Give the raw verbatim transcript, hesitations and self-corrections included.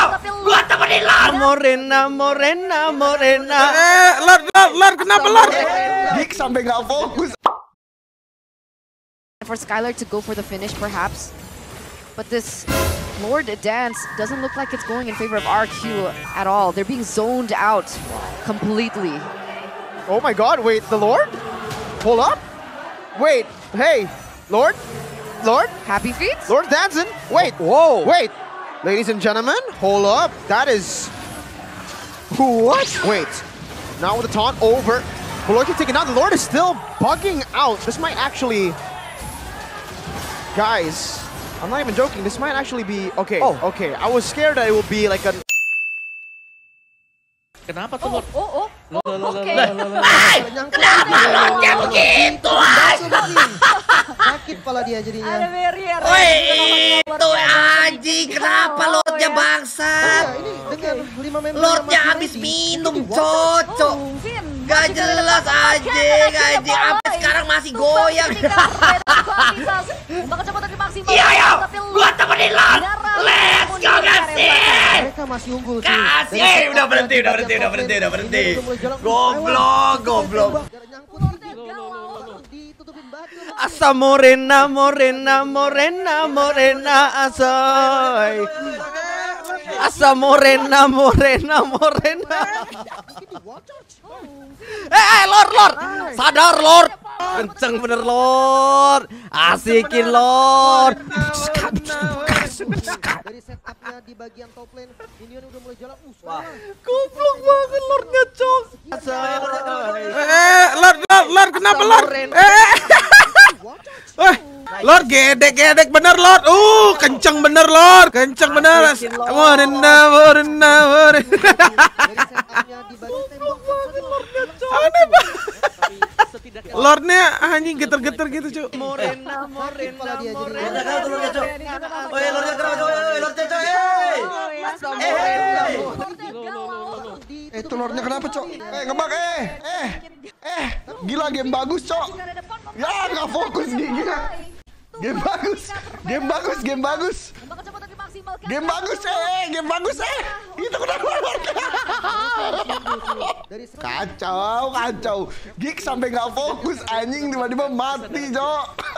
Gua temenin Lord. Morena, Morena, Morena. Eh, Lord, Lord, Lord, kenapa Lord? Dik sampai nggak fokus. For Skylar to go for the finish, perhaps. But this Lord dance doesn't look like it's going in favor of R Q at all. They're being zoned out completely. Oh my god, wait, the Lord? Hold up. Wait, hey, Lord? Lord? Happy feet? Lord dancing. Wait, whoa, wait. Ladies and gentlemen, hold up. That is... What? Wait. Now with the taunt over. Boloki taking out. The Lord is still bugging out. This might actually... Guys, I'm not even joking. This might actually be... Okay, oh. okay. I was scared that it would be like a... Kenapa tuh Lord? Oh, oh, oh, oke. Kenapa begitu? Sakit pala dia jadinya. Ada barrier. Woi, itu anjing. Kenapa Lordnya bangsat? Ini dengan lima member Lordnya habis minum, cocok. Gak jelas anjing, anjing. Sampai sekarang masih goyang. Iya, ayo. Gua temenin Lord. Let's go, kasih. Mereka masih unggul sih. Kasih. Udah berhenti, udah berhenti, udah berhenti, udah berhenti. Goblok, goblok. Asa Morena, Morena, Morena, Morena, asoy. Asa Morena, Morena, Morena. Eh, eh, Lord, Lord. Sadar, Lord. Kenceng bener, Lord. Asikin, Lord. Dari setupnya di bagian top lane, Minion udah mulai jalan. Uh, Goblok banget Lordnya, Cok. Eh, Lord, Lord, Lord, kenapa Lord? Eh, eh, Lord gedek-gedek bener Lord. Uh, kenceng bener Lord, kenceng bener. Morena, Morena, Morena. Aneh banget. Lordnya anjing geter-geter gitu cuy. Morena, Morena, Morena. Woi, Lordnya kenapa coy? Lordnya coy. Eh, itu Lordnya kenapa, Cok? Eh, ngebak, eh, eh, eh, gila game bagus, Cok. Ya, nggak fokus gila. Game bagus, game bagus, game bagus. Game bagus, eh, game bagus, eh. Itu kenapa Lordnya? Kacau, kacau. Gig sampai nggak fokus, anjing tiba-tiba mati, Cok.